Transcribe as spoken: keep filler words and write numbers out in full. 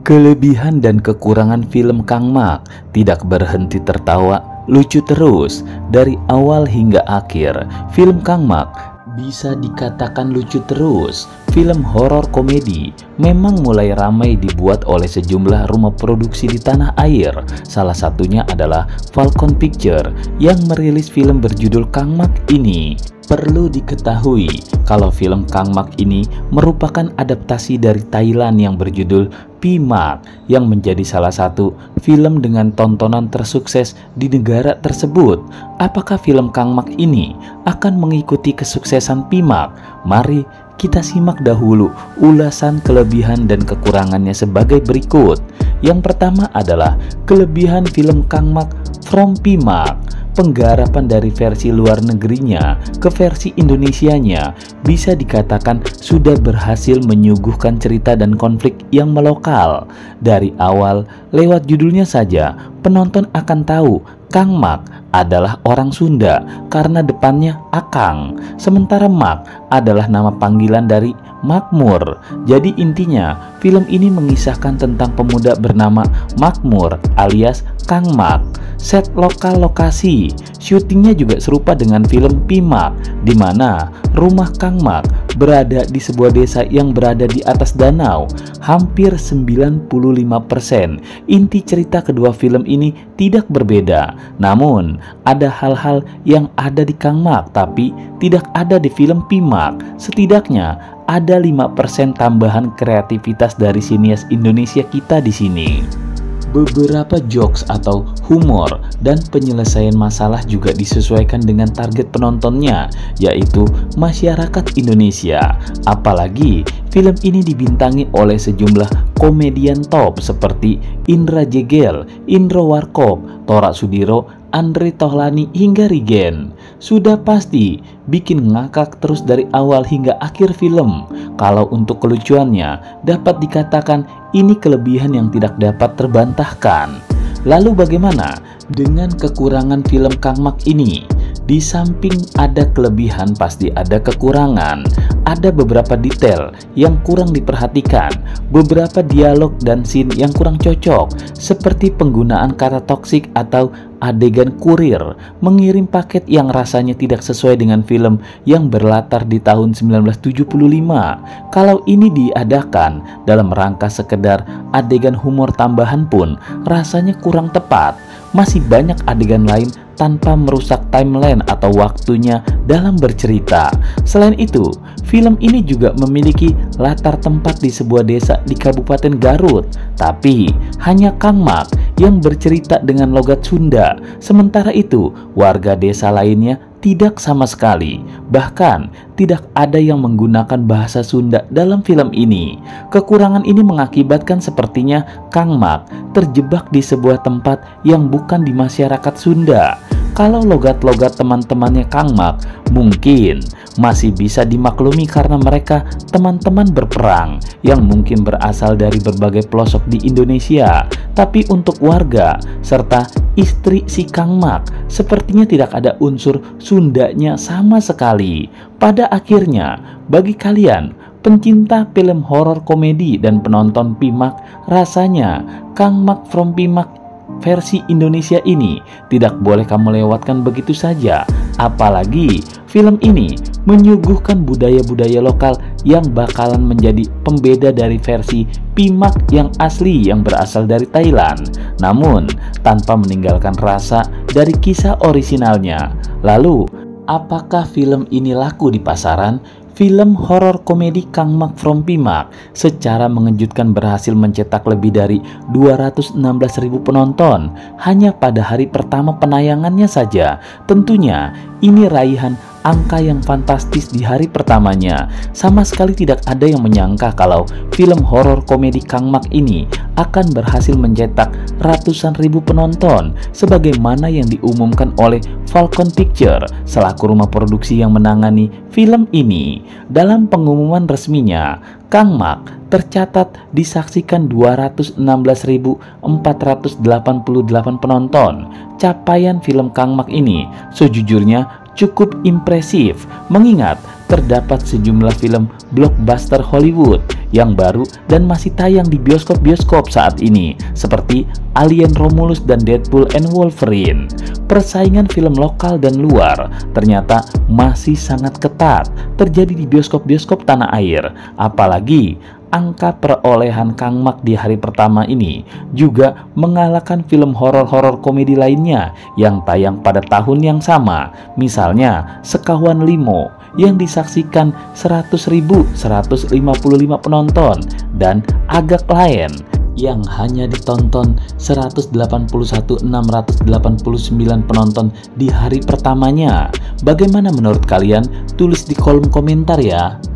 Kelebihan dan kekurangan film Kang Mak tidak berhenti tertawa, lucu terus dari awal hingga akhir. Film Kang Mak bisa dikatakan lucu terus. Film horor komedi memang mulai ramai dibuat oleh sejumlah rumah produksi di tanah air. Salah satunya adalah Falcon Picture yang merilis film berjudul Kang Mak ini. Perlu diketahui kalau film Kang Mak ini merupakan adaptasi dari Thailand yang berjudul P-Mak yang menjadi salah satu film dengan tontonan tersukses di negara tersebut. Apakah film Kang Mak ini akan mengikuti kesuksesan P-Mak? Mari kita simak dahulu ulasan kelebihan dan kekurangannya sebagai berikut. Yang pertama adalah kelebihan film Kang Mak from P-Mak. Penggarapan dari versi luar negerinya ke versi Indonesianya bisa dikatakan sudah berhasil menyuguhkan cerita dan konflik yang melokal. Dari awal, lewat judulnya saja, penonton akan tahu Kang Mak adalah orang Sunda karena depannya Akang, sementara Mak adalah nama panggilan dari Makmur. Jadi intinya, film ini mengisahkan tentang pemuda bernama Makmur alias Kang Mak. Set lokal lokasi syutingnya juga serupa dengan film P-Mak, di mana rumah Kang Mak berada di sebuah desa yang berada di atas danau. Hampir sembilan puluh lima persen inti cerita kedua film ini tidak berbeda. Namun ada hal-hal yang ada di Kang Mak tapi tidak ada di film P-Mak. Setidaknya ada lima persen tambahan kreativitas dari sinias Indonesia kita di sini. Beberapa jokes atau humor dan penyelesaian masalah juga disesuaikan dengan target penontonnya, yaitu masyarakat Indonesia. Apalagi film ini dibintangi oleh sejumlah komedian top seperti Indra Jegel, Indro Warkop, Tora Sudiro, Andre Tohlani hingga Rigen. Sudah pasti bikin ngakak terus dari awal hingga akhir film. Kalau untuk kelucuannya dapat dikatakan ini kelebihan yang tidak dapat terbantahkan. Lalu bagaimana dengan kekurangan film Kang Mak ini? Di samping ada kelebihan pasti ada kekurangan. Ada beberapa detail yang kurang diperhatikan, beberapa dialog dan scene yang kurang cocok, seperti penggunaan kata toksik atau adegan kurir mengirim paket yang rasanya tidak sesuai dengan film yang berlatar di tahun sembilan belas tujuh puluh lima. Kalau ini diadakan dalam rangka sekedar adegan humor tambahan pun rasanya kurang tepat. Masih banyak adegan lain tanpa merusak timeline atau waktunya dalam bercerita. Selain itu, film ini juga memiliki latar tempat di sebuah desa di Kabupaten Garut, tapi hanya Kang Mak yang bercerita dengan logat Sunda. Sementara itu, warga desa lainnya tidak sama sekali, bahkan tidak ada yang menggunakan bahasa Sunda dalam film ini. Kekurangan ini mengakibatkan sepertinya Kang Mak terjebak di sebuah tempat yang bukan di masyarakat Sunda. Kalau logat-logat teman-temannya Kang Mak mungkin masih bisa dimaklumi karena mereka teman-teman berperang yang mungkin berasal dari berbagai pelosok di Indonesia. Tapi untuk warga serta istri si Kang Mak sepertinya tidak ada unsur Sundanya sama sekali. Pada akhirnya, bagi kalian pencinta film horor komedi dan penonton P-Mak, rasanya Kang Mak from P-Mak versi Indonesia ini tidak boleh kamu lewatkan begitu saja. Apalagi film ini menyuguhkan budaya-budaya lokal yang bakalan menjadi pembeda dari versi P-Mak yang asli yang berasal dari Thailand, namun tanpa meninggalkan rasa dari kisah orisinalnya. Lalu, apakah film ini laku di pasaran? Film horor komedi Kang Mak from P-Mak secara mengejutkan berhasil mencetak lebih dari dua ratus enam belas ribu penonton hanya pada hari pertama penayangannya saja. Tentunya ini raihan angka yang fantastis di hari pertamanya. Sama sekali tidak ada yang menyangka kalau film horor komedi Kang Mak ini akan berhasil mencetak ratusan ribu penonton sebagaimana yang diumumkan oleh Falcon Picture selaku rumah produksi yang menangani film ini. Dalam pengumuman resminya, Kang Mak tercatat disaksikan dua ratus enam belas ribu empat ratus delapan puluh delapan penonton. Capaian film Kang Mak ini sejujurnya cukup impresif mengingat terdapat sejumlah film blockbuster Hollywood yang baru dan masih tayang di bioskop-bioskop saat ini, seperti Alien Romulus dan Deadpool and Wolverine. Persaingan film lokal dan luar ternyata masih sangat ketat terjadi di bioskop-bioskop tanah air. Apalagi angka perolehan Kang Mak di hari pertama ini juga mengalahkan film horor-horor komedi lainnya yang tayang pada tahun yang sama. Misalnya Sekawan Limo yang disaksikan seratus ribu seratus lima puluh lima penonton, dan Agak Laen yang hanya ditonton seratus delapan puluh satu ribu enam ratus delapan puluh sembilan penonton di hari pertamanya. Bagaimana menurut kalian? Tulis di kolom komentar ya.